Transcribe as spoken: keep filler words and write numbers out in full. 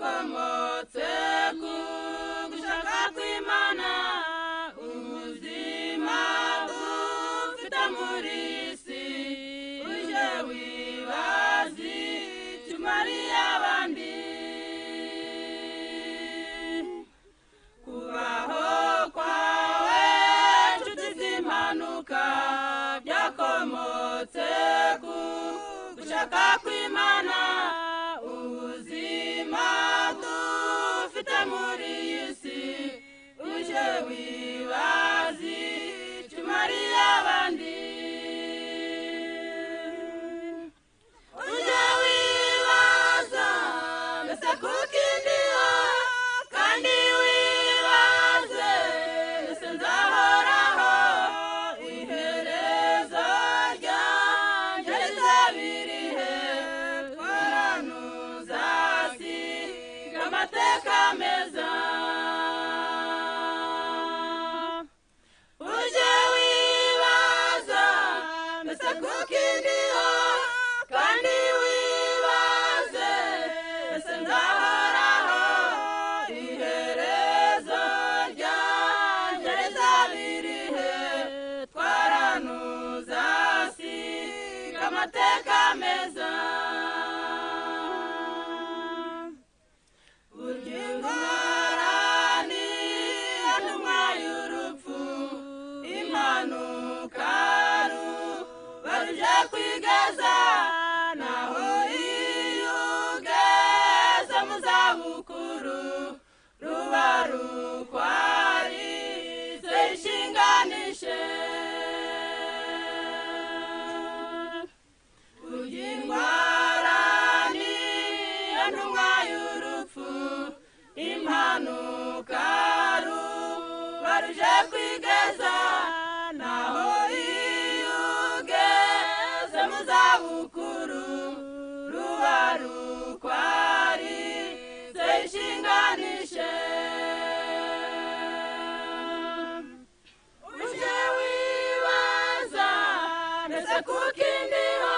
byakomotse ku gushaka kw'Imana ubuzima dufite muri isi uje wibazi tumariye abandi kubaho kwawe nshuti z'impanuka byakomotse ku gushaka kw'Imana ubuzima dufite muri isi uje wibazi tumariye abandi uje wibaza mbese kuki ndiho kandi wibaze mbese nzahoraho iherezo ryanjye rizabirihe twaranuzasiga amateka meza uje wibaza mbese kuki ndiho kandi wibaze mbese nzahoraho iherezo ryanjye rizabirihe twaranuzasiga amateka meza ubugingo ni intumwa y'urupfu impanuka baruje kwigeza naho iyo ugeze mu zabukuru ruba rukwari zishinganishe ugindwara ni intumwa y'urupfu impanuka baruje kwigeza naho iyo ugeze mu zabukuru ruba rukwari zishinganishe uje wibaza mbese kuki ndiho